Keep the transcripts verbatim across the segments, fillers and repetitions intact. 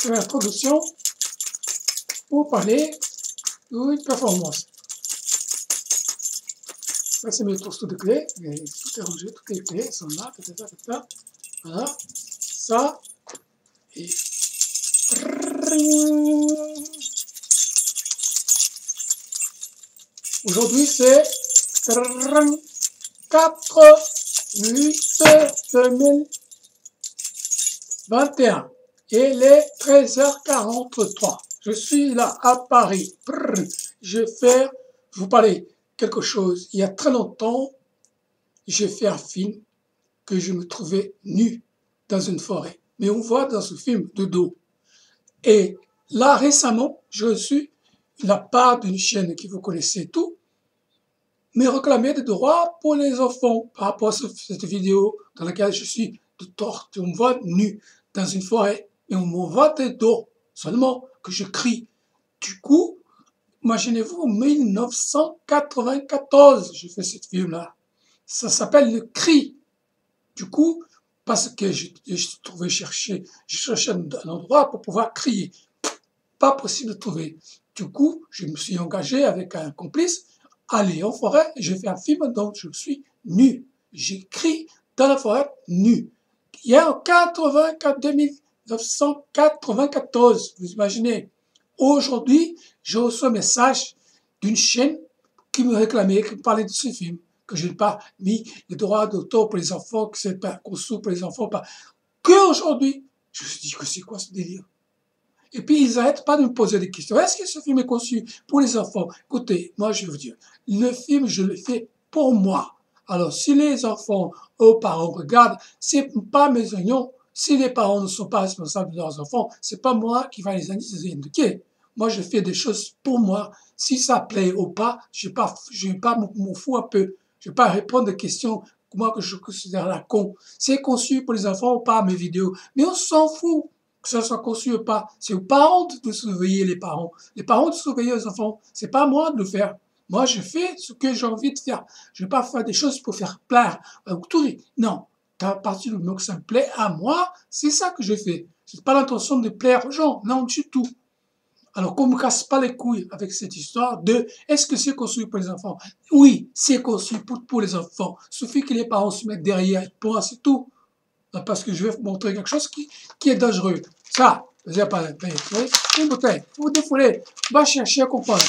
une introduction pour parler d'une performance. Ça, c'est mes trousseaux de clés. Mais tout est rangé, toutes les clés sont là. Ta, ta, ta, ta. Voilà. Ça. Et. Aujourd'hui, c'est quatre huit deux mille vingt et un. Et il est treize heures quarante-trois. Je suis là à Paris. Je vais faire, vous parler quelque chose. Il y a très longtemps, j'ai fait un film que je me trouvais nu dans une forêt. Mais on voit dans ce film de dos. Et là, récemment, j'ai reçu la part d'une chaîne que vous connaissez tout, mais réclamer des droits pour les enfants par rapport à cette vidéo dans laquelle je suis de torte. On me voit nu dans une forêt et on me voit de dos seulement que je crie. Du coup, imaginez-vous, en mille neuf cent quatre-vingt-quatorze, j'ai fait cette film-là. Ça s'appelle Le Cri. Du coup, parce que je, je trouvais chercher, je cherchais un, un endroit pour pouvoir crier. Pas possible de trouver. Du coup, je me suis engagé avec un complice, aller en forêt, et j'ai fait un film dont je suis nu. J'écris dans la forêt nu. Il y a en quatre-vingt-quatre, mille neuf cent quatre-vingt-quatorze, vous imaginez. Aujourd'hui, j'ai reçu un message d'une chaîne qui me réclamait, qui me parlait de ce film, que je n'ai pas mis les droits d'auteur pour les enfants, que c'est pas conçu pour les enfants, pas. Qu'aujourd'hui, je me suis dit que c'est quoi ce délire? Et puis, ils n'arrêtent pas de me poser des questions. Est-ce que ce film est conçu pour les enfants? Écoutez, moi, je vais vous dire, le film, je le fais pour moi. Alors, si les enfants, aux parents regardent, c'est pas mes oignons. Si les parents ne sont pas responsables de leurs enfants, c'est pas moi qui va les indiquer. Moi, je fais des choses pour moi. Si ça plaît ou pas, je vais pas, je vais pas m'en fous un peu. Je vais pas répondre des questions moi que je considère la con. C'est conçu pour les enfants ou pas, mes vidéos. Mais on s'en fout. Que ça soit conçu ou pas, c'est aux parents de surveiller les parents. Les parents de surveiller les enfants. C'est pas à moi de le faire. Moi, je fais ce que j'ai envie de faire. Je vais pas faire des choses pour faire plaire. Non. À partir du moment que ça me plaît à moi, c'est ça que je fais. C'est pas l'intention de plaire aux gens. Non, du tout. Alors qu'on me casse pas les couilles avec cette histoire de est-ce que c'est conçu pour les enfants? Oui, c'est conçu pour, pour les enfants. Il suffit que les parents se mettent derrière. Pour moi, c'est tout. Parce que je vais vous montrer quelque chose qui, qui est dangereux. Ça, vous n'avez pas payé. Vous voyez, une bouteille, vous défoulez, va chercher à comprendre.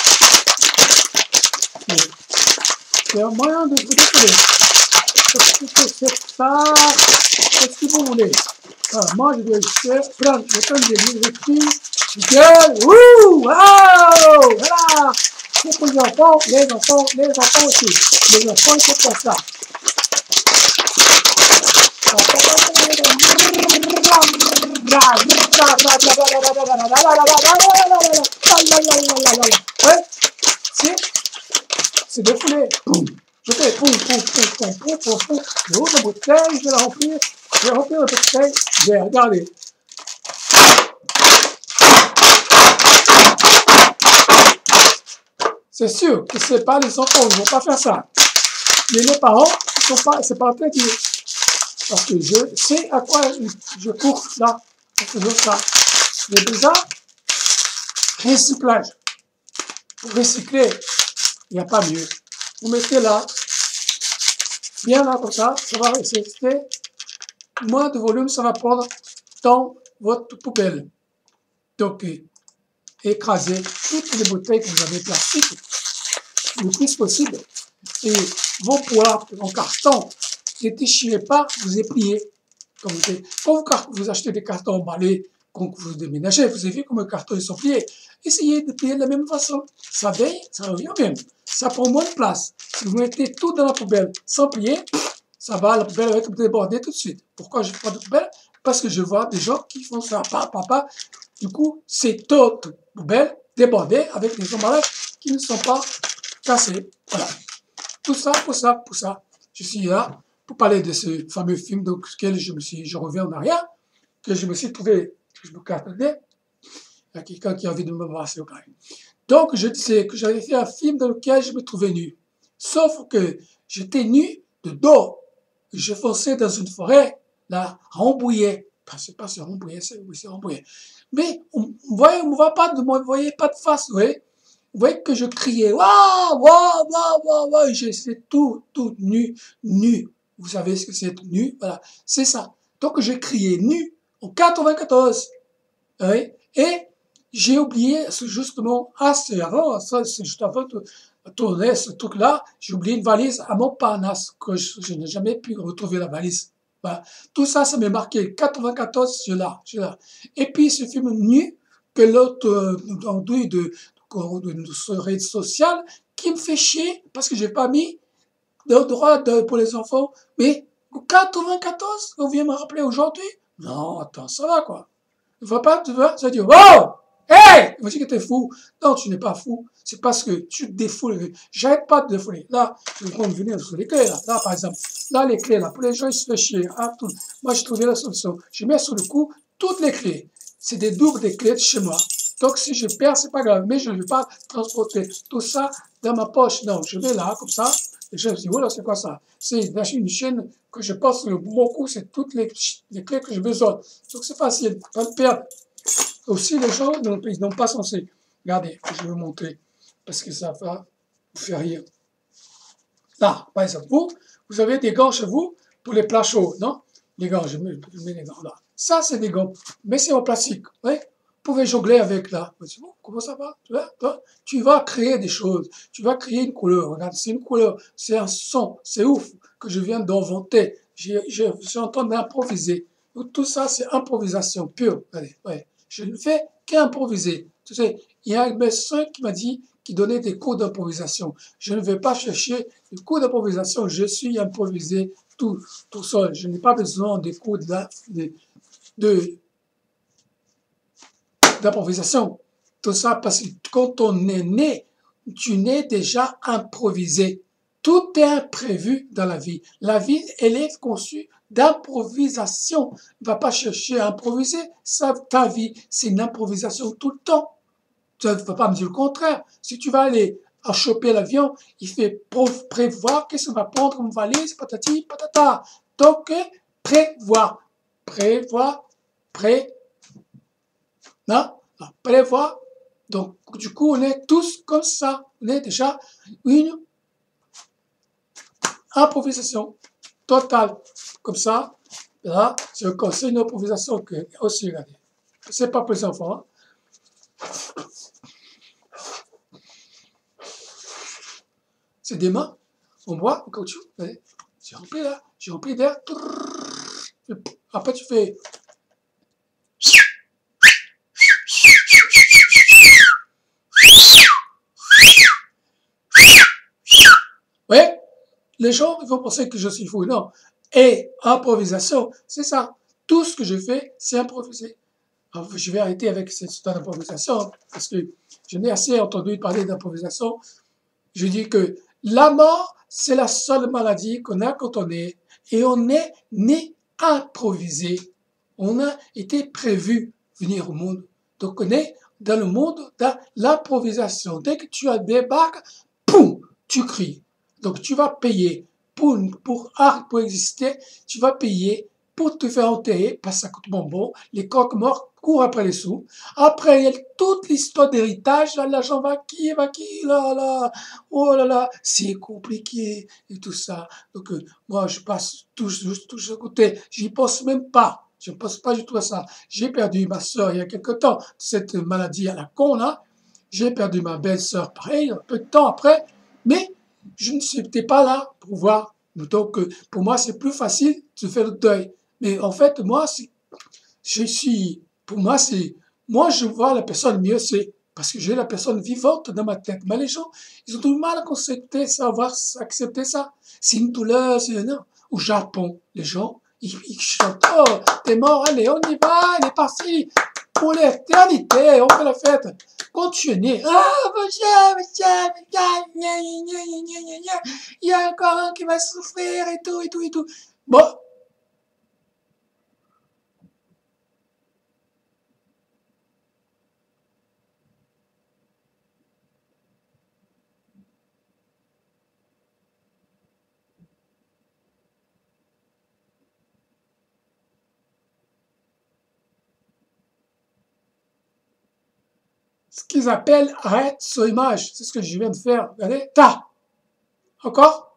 C'est un moyen de vous défouler. C'est ça, qu'est-ce que vous voulez? Alors, moi, je vais prendre, je prends des livres écrits, gueule, wouh, wow, voilà. C'est pour les enfants, les enfants, les enfants aussi. Les enfants, c'est pour ça. C'est défoulé. Je fais poum, poum, poum, poum, poum, poum, poum. Je ouvre la bouteille, je vais la remplir. Je vais remplir la bouteille. Je vais regarder. C'est sûr que c'est pas les enfants, ils vont pas faire ça. Mais les parents, ils sont pas, c'est pas interdit. Parce que je sais à quoi je cours là, en faisant ça. Mais déjà, recyclage. Pour recycler, il n'y a pas mieux. Vous mettez là, bien là comme ça, ça va recycler. Moins de volume, ça va prendre dans votre poubelle. Donc, écrasez toutes les bouteilles que vous avez plastiques, le plus possible. Et vos poires en carton, ne déchirez pas, vous épliez. Comme vous, quand vous achetez des cartons emballés, quand vous déménagez, vous avez vu comment les cartons ils sont pliés. Essayez de plier de la même façon. Ça veille, ça revient même. Ça prend moins de place. Si vous mettez tout dans la poubelle sans plier, ça va, la poubelle va être débordée tout de suite. Pourquoi je prends de poubelle? Parce que je vois des gens qui font ça, papa, papa. Du coup, c'est d'autres poubelles débordées avec des emballages qui ne sont pas cassés. Voilà. Tout ça, pour ça, pour ça. Je suis là pour parler de ce fameux film dans lequel je me suis, je reviens en arrière, que je me suis trouvé, que je me attendais. Il y a quelqu'un qui a envie de me brasser au carré. Donc, je disais que j'avais fait un film dans lequel je me trouvais nu. Sauf que j'étais nu de dos. Je fonçais dans une forêt, là, Rambouillet. c'est pas sur Rambouillet, c'est oui, c'est Rambouillet. Mais on voyez, on voit pas de, vous voyez pas de face, vous voyez. Vous voyez que je criais, waouh, waouh, waouh, waouh, waouh, j'étais tout, tout nu, nu. Vous savez ce que c'est nu, voilà, c'est ça. Donc j'ai crié nu en quatre-vingt-quatorze, oui. Et j'ai oublié, justement, ah, c'est avant, ça, c'est juste avant de tourner ce truc-là, j'ai oublié une valise à Montparnasse, que je, je n'ai jamais pu retrouver la valise. Voilà. Tout ça, ça m'est marqué. quatre-vingt-quatorze, je là, je là. Et puis, ce film nu, que l'autre, euh, enduit de, de, de, de réseau social, qui me fait chier, parce que j'ai pas mis de droit de, pour les enfants. Mais, quatre-vingt-quatorze, on vient me rappeler aujourd'hui? Non, attends, ça va, quoi. Il ne faut pas, tu vois, ça dit, wow! Hey! Il me dit que t'es fou. Non, tu n'es pas fou. C'est parce que tu te défoules. J'arrête pas de défouler. Là, je vais revenir sur les clés, là. Là, par exemple. Là, les clés, là. Pour les gens, ils se font chier. Ah, tout. Moi, j'ai trouvé la solution. Je mets sur le coup toutes les clés. C'est des doubles des clés de chez moi. Donc, si je perds, c'est pas grave. Mais je ne vais pas transporter tout ça dans ma poche. Non, je vais là, comme ça. Et je me dis, voilà, c'est quoi ça? C'est une chaîne que je passe le bon coup, c'est toutes les, les clés que j'ai besoin. Donc, c'est facile. Pas de perdre. Aussi, les gens, ils n'ont pas censé. Regardez, je vais vous montrer, parce que ça va vous faire rire. Là, par exemple, vous, vous avez des gants chez vous pour les plats chauds, non? Les gants, je mets, je mets les gants là. Ça, c'est des gants, mais c'est en plastique, oui? Vous pouvez jongler avec là. C'est bon, comment ça va? Tu vois, toi, tu vas créer des choses, tu vas créer une couleur. Regarde, c'est une couleur, c'est un son, c'est ouf que je viens d'inventer. Je, je, je suis en train d'improviser. Tout ça, c'est improvisation pure. Allez, ouais. Je ne fais qu'improviser. Tu sais, il y a un médecin qui m'a dit qui donnait des cours d'improvisation. Je ne vais pas chercher des cours d'improvisation. Je suis improvisé tout, tout seul. Je n'ai pas besoin des cours de, de, de d'improvisation. Tout ça parce que quand on est né, tu nais déjà improvisé. Tout est imprévu dans la vie. La vie, elle est conçue d'improvisation. Ne va pas chercher à improviser. Ça, ta vie, c'est une improvisation tout le temps. Tu ne vas pas me dire le contraire. Si tu vas aller à choper l'avion, il fait prévoir qu'est-ce qu'on va prendre comme valise, patati, patata. Donc, prévoir. Prévoir, pré, non, prévoir. Donc, du coup, on est tous comme ça. On est déjà une improvisation totale. Comme ça, là, c'est une improvisation que aussi, regardez. C'est pas pour les enfants. Hein. C'est des mains. On voit en caoutchouc. J'ai rempli là. J'ai rempli d'air. Après, tu fais. Oui, les gens ils vont penser que je suis fou. Non. Et improvisation, c'est ça. Tout ce que je fais, c'est improviser. Alors, je vais arrêter avec cette histoire d'improvisation parce que je n'ai assez entendu parler d'improvisation. Je dis que la mort, c'est la seule maladie qu'on a quand on est. Et on est né improvisé. On a été prévu venir au monde. Donc on est dans le monde de l'improvisation. Dès que tu débarques, poum, tu cries. Donc tu vas payer pour, pour, pour exister, tu vas payer pour te faire enterrer, parce que ça coûte bonbon, les coqs morts courent après les sous. Après, il y a toute l'histoire d'héritage, là, l'argent va qui, va qui, là, là, oh là là, c'est compliqué, et tout ça. Donc, euh, moi, je passe tout, tout, tout ce côté, j'y pense même pas, je ne pense pas du tout à ça. J'ai perdu ma sœur il y a quelque temps, cette maladie à la con, là. J'ai perdu ma belle-sœur, pareil, un peu de temps après, mais je n'étais pas là pour voir. Donc, euh, pour moi, c'est plus facile de faire le deuil. Mais en fait, moi, je suis, pour moi, c'est, moi, je vois la personne mieux, c'est parce que j'ai la personne vivante dans ma tête. Mais les gens, ils ont du mal à accepter ça, à accepter ça. C'est une douleur, c'est non. Au Japon, les gens, ils, ils chantent, oh, t'es mort, allez, on y va, il est parti. Pour l'éternité, on fait la fête. Quand tu es né, ah, monsieur, monsieur, il y a encore un qui va souffrir et tout, et tout, et tout. Bon, ce qu'ils appellent arrête sur image. C'est ce que je viens de faire. Regardez, ta. Encore.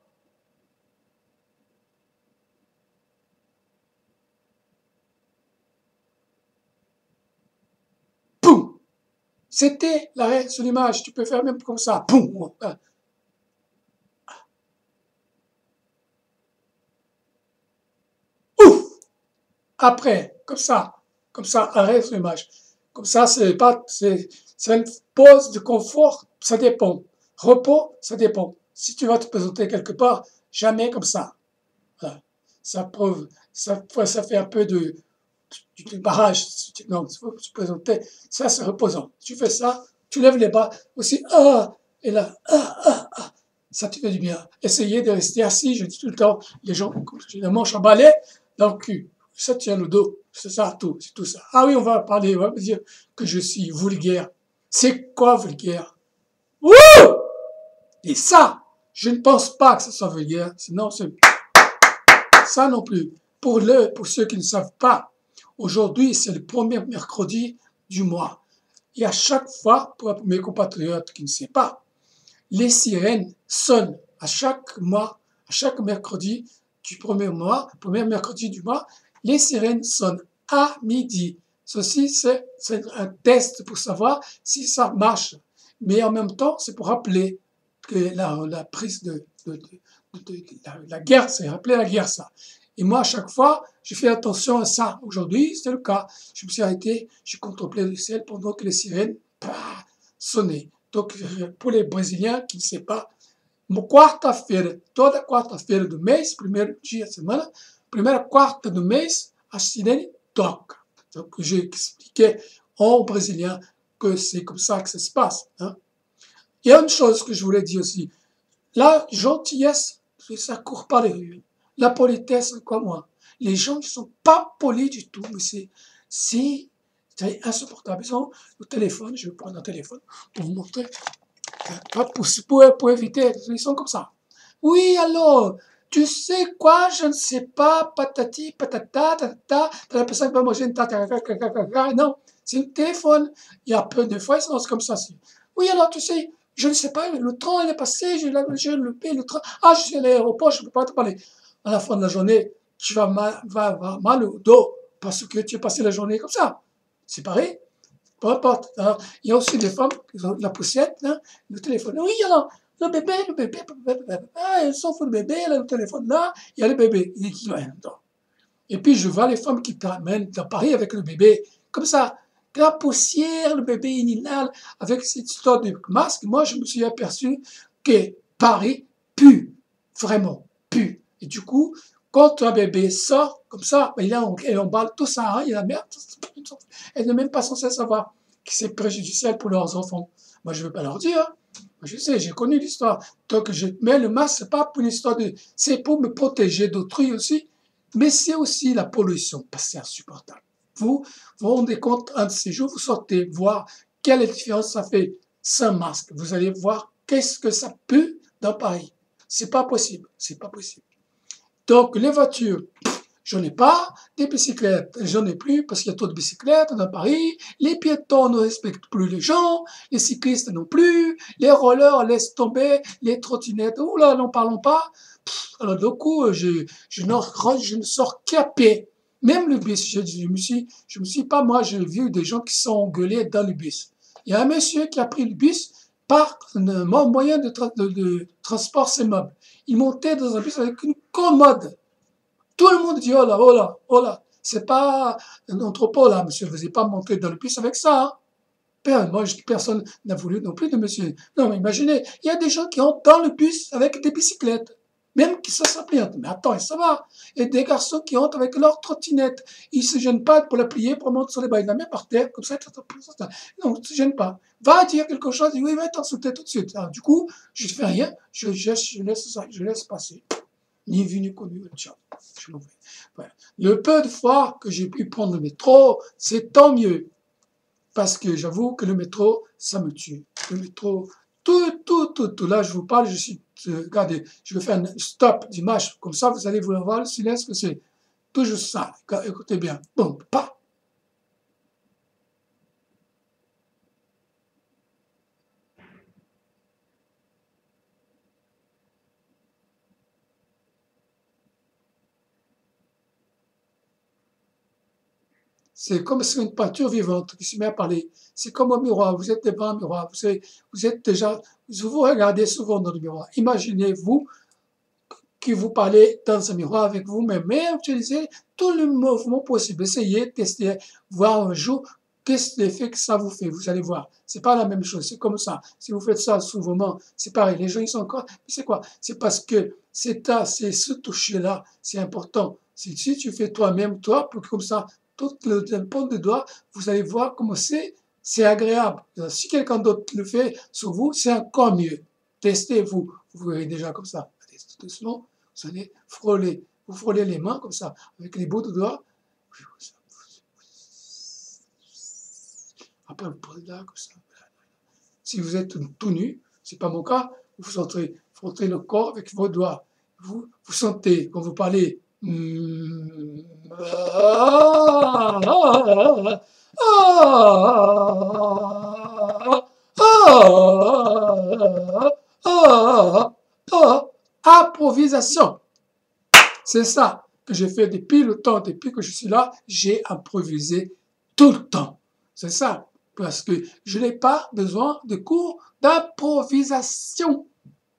Poum. C'était l'arrêt sur l'image. Tu peux faire même comme ça. Poum. Ouf. Après, comme ça. Comme ça, arrêt sur l'image. Comme ça, c'est pas, c'est, c'est une pause de confort. Ça dépend. Repos, ça dépend. Si tu vas te présenter quelque part, jamais comme ça. Voilà. Ça prouve, ça, ça fait un peu de, du barrage. Non, il faut se présenter. Ça, c'est reposant. Tu fais ça, tu lèves les bras aussi. Ah, et là, ah, ah, ah. Ça te fait du bien. Essayez de rester assis. Je dis tout le temps, les gens, j'ai la manche en balai dans le cul. Ça tient le dos. C'est ça, tout. C'est tout ça. Ah oui, on va parler, on va me dire que je suis vulgaire. C'est quoi vulgaire? Wouh! Et ça, je ne pense pas que ce soit vulgaire. Sinon, c'est ça non plus. Pour, le, pour ceux qui ne savent pas, aujourd'hui, c'est le premier mercredi du mois. Et à chaque fois, pour mes compatriotes qui ne savent pas, les sirènes sonnent à chaque mois, à chaque mercredi du premier mois, premier mercredi du mois, les sirènes sonnent à midi. Ceci, c'est un test pour savoir si ça marche. Mais en même temps, c'est pour rappeler que la, la prise de, de, de, de, de la, la guerre, c'est rappeler la guerre, ça. Et moi, à chaque fois, je fais attention à ça. Aujourd'hui, c'est le cas. Je me suis arrêté, j'ai contemplé le ciel pendant que les sirènes bah, sonnaient. Donc, pour les Brésiliens qui ne savent pas, quarta-feira, toda quarta-feira do mês, primeiro dia da semana, primeira quarta do mês, a sirene toca. Donc, j'ai expliqué en brésilien que c'est comme ça que ça se passe. Hein. Il y a une chose que je voulais dire aussi. La gentillesse, ça court pas les rues. La politesse, comme moi. Les gens ne sont pas polis du tout, mais c'est, c'est, c'est insupportable. Ils ont le téléphone, je vais prendre un téléphone pour vous montrer. Pour, pour, pour éviter, ils sont comme ça. Oui, alors, tu sais quoi, je ne sais pas, patati, patata, tatata, t'as la personne qui va manger une tata, non, c'est le téléphone. Il y a peu de fois, ils sont comme ça. Oui, alors, tu sais, je ne sais pas, le train, il est passé, j'ai loupé le train. Ah, je suis à l'aéroport, je ne peux pas te parler. À la fin de la journée, tu vas mal, vas avoir mal au dos parce que tu as passé la journée comme ça. C'est pareil. Peu importe. Alors, il y a aussi des femmes qui ont la poussette, hein, le téléphone. Oui, alors, le bébé, le bébé, ah, elles s'en foutent le bébé, là, le téléphone là, il y a le bébé. Et puis, je vois les femmes qui t'amènent dans Paris avec le bébé, comme ça. La poussière, le bébé inhalable, avec cette histoire de masque, moi, je me suis aperçu que Paris pue, vraiment, pue. Et du coup, quand un bébé sort, comme ça, il emballe tout ça, hein, il y a la merde, elle n'est même pas censée savoir que c'est préjudiciable pour leurs enfants. Moi, je ne veux pas leur dire. Moi, je sais, j'ai connu l'histoire. Donc, je mets le masque, c'est pas pour une histoire de... C'est pour me protéger d'autrui aussi, mais c'est aussi la pollution, parce que c'est insupportable. Vous vous rendez compte, un de ces jours, vous sortez voir quelle différence ça fait sans masque. Vous allez voir qu'est-ce que ça pue dans Paris. C'est pas possible, c'est pas possible. Donc, les voitures, j'en ai pas. Des bicyclettes, j'en ai plus parce qu'il y a trop de bicyclettes dans Paris. Les piétons ne respectent plus les gens. Les cyclistes non plus. Les rollers laissent tomber. Les trottinettes, oh là, n'en parlons pas. Pff, alors, du coup, je, je, ne, je ne sors capé. Même le bus, je, je me suis, je me suis pas, moi, j'ai vu des gens qui sont engueulés dans le bus. Il y a un monsieur qui a pris le bus par un moyen de, tra de, de transport, c'est meubles. Il montait dans un bus avec une commode. Tout le monde dit, oh là, oh là, oh là, c'est pas un entrepôt là, monsieur, vous n'avez pas monté dans le bus avec ça. Hein. Moi, personne n'a voulu non plus de monsieur. Non, mais imaginez, il y a des gens qui entrent dans le bus avec des bicyclettes, même qui se s'appliquent. Mais attends, ça va. Et des garçons qui entrent avec leur trottinette. Ils ne se gênent pas pour la plier, pour monter sur les bras. Ils la mettent par terre, comme ça. Non, ils ne se gênent pas. Va dire quelque chose, dit, oui, va t'insulter tout de suite. Alors, du coup, je ne fais rien, je, je, je, laisse ça, je laisse passer. Ni vu ni connu, ciao. Je m'en vais. Voilà. Le peu de fois que j'ai pu prendre le métro, c'est tant mieux. Parce que j'avoue que le métro, ça me tue. Le métro, tout, tout, tout, tout. Là, je vous parle, je suis, euh, regardez, je vais faire un stop d'image. Comme ça, vous allez vous voir le silence que c'est. Toujours ça. Écoutez bien. Bon, pas. C'est comme si une peinture vivante qui se met à parler. C'est comme un miroir. Vous êtes devant un miroir. Vous, savez, vous êtes déjà, vous vous regardez souvent dans le miroir. Imaginez-vous que vous parlez dans un miroir avec vous-même, mais utilisez tout le mouvement possible. Essayez, testez, voir un jour qu'est-ce l'effet que ça vous fait. Vous allez voir. C'est pas la même chose. C'est comme ça. Si vous faites ça souvent, c'est pareil. Les gens, ils sont encore, mais c'est quoi? C'est parce que c'est c'est ce toucher-là, c'est important. Si tu fais toi-même, toi, pour que comme ça, tout le, le pont de doigt, vous allez voir comment c'est, c'est agréable. Si quelqu'un d'autre le fait sur vous, c'est encore mieux. Testez-vous. Vous verrez déjà comme ça. Tout doucement, vous allez frôler. Vous frôlez les mains comme ça, avec les bouts de doigts. Après, vous posez là, comme ça. Si vous êtes tout nu, c'est pas mon cas, vous sentez, frottez le corps avec vos doigts. Vous, vous sentez, quand vous parlez, mm, ah, ah, ah, ah, ah, improvisation. C'est ça que je fais depuis le temps, depuis que je suis là, j'ai improvisé tout le temps. C'est ça, parce que je n'ai pas besoin de cours d'improvisation.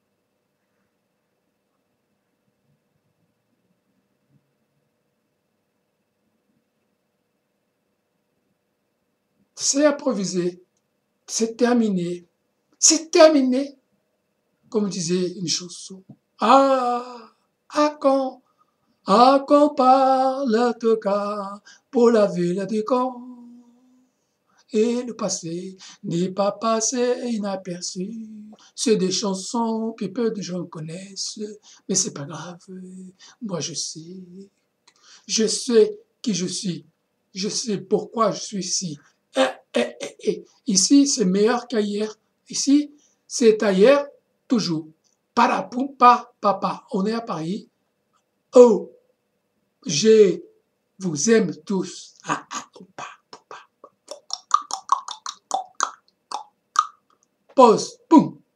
C'est improvisé, c'est terminé, c'est terminé, comme disait une chanson. Ah, à quand, à quand parle de cas pour la ville de Caen? Et le passé n'est pas passé inaperçu. C'est des chansons que peu de gens connaissent, mais c'est pas grave. Moi, je sais. Je sais qui je suis. Je sais pourquoi je suis ici. Eh, eh, eh, eh. Ici, c'est meilleur qu'ailleurs. Ici, c'est ailleurs, toujours. Parapoum, pa, papa. On est à Paris. Oh, je vous aime tous. Ah, ah, pa. Pause, boum.